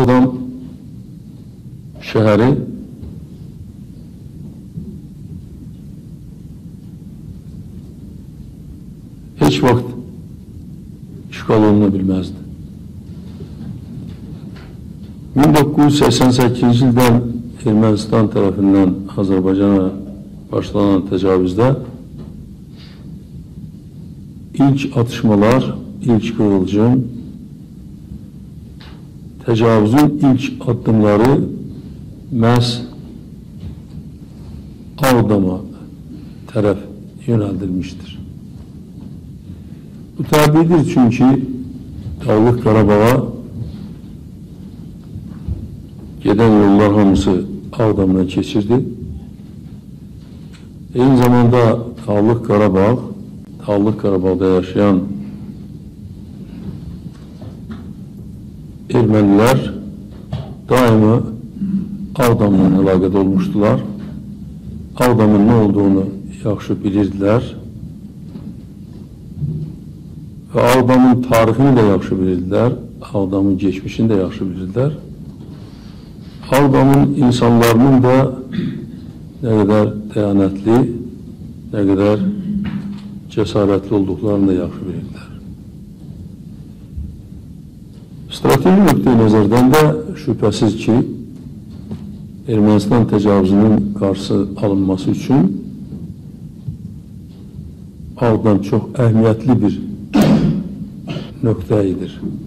Ağdam şəhəri heç vaxt işğal oluna bilməzdi. 1988-ci ildən Ermənistan tərəfindən Azərbaycana başlanan təcavüzdə ilk atışmalar, ilk qığılcım, təcavüzün ilk addımları məhz Ağdama tərəf yönəldilmişdir. Bu təbiidir çünki Dağlıq Qarabağa gedən yollar hamısı Ağdamdan keçirdi. Eyni zamanda Dağlıq Qarabağda yaşayan ermənilər daima Ağdamla əlaqədə olmuşdular. Ağdamın nə olduğunu yaxşı bilirdilər və Ağdamın tarixini də yaxşı bilirdilər, Ağdamın geçmişini də yaxşı bilirdilər. Ağdamın insanlarının da nə qədər dəyanətli, nə qədər cəsarətli olduqlarını da yaxşı bilirdilər. Strateji nöqteyi nəzərdən də şübhəsiz ki, Ermənistan təcavüzünün qarşısı alınması üçün Ağdam çox əhəmiyyətli bir nöqtəyidir.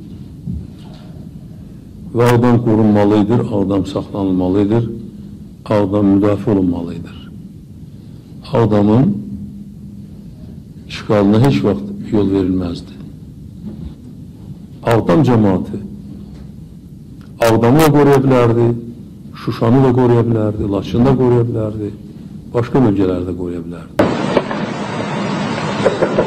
Və Ağdam qorunmalıdır, Ağdam saxlanılmalıdır, Ağdam müdafiə olunmalıdır. Ağdamın işğalına heç vaxt yol verilməzdi. Ağdam cəmaatı Ağdamı da qoruya bilərdi, Şuşanı da qoruya bilərdi, Laçını da qoruya bilərdi, başqa bölgələri də qoruya bilərdi.